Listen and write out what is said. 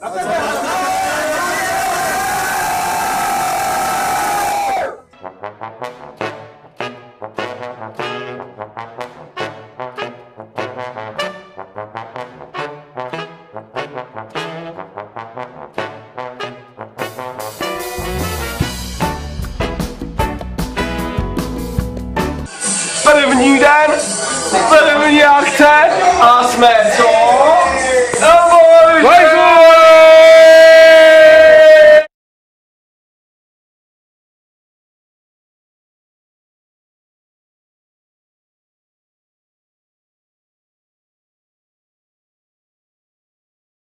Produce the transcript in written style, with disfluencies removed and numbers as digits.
První den, první akce a jsme co? Ahoj!